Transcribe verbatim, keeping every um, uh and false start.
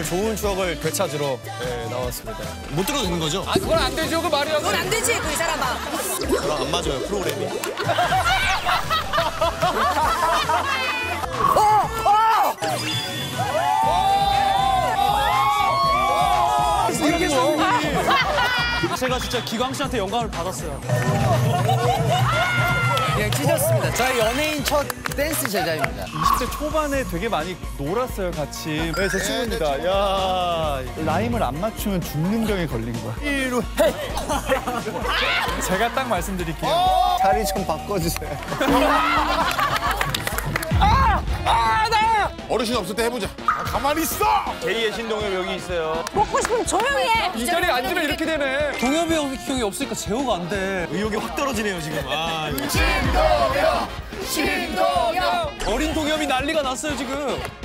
오늘 좋은 추억을 되찾으러 네, 나왔습니다. 못 들어도 되는 거죠? 아, 그건 안 되죠, 그 말이야. 그건 안 되지, 그 사람아. 저랑 안 맞아요, 프로그램이. 이렇게 제가 진짜 기광 씨한테 영감을 받았어요. 그냥 찢었습니다. 저희 연예인 첫 댄스 제자입니다. 이십 대 초반에 되게 많이 놀았어요, 같이. 네, 제 친구입니다. 야, 라임을 안 맞추면 죽는 병에 걸린 거야. 이로 해. 제가 딱 말씀드릴게요. 자리 좀 바꿔주세요. 어르신 없을 때 해보자. 아, 가만히 있어! 제이의 신동엽 여기 있어요. 먹고 싶으면 조용히 해. 이 자리에 앉으면 이렇게 되네. 동엽이 형이 없으니까 제호가 안 돼. 의욕이 확 떨어지네요, 지금. 아, 이거. 신동엽! 신동엽! 어린 동엽이 난리가 났어요, 지금.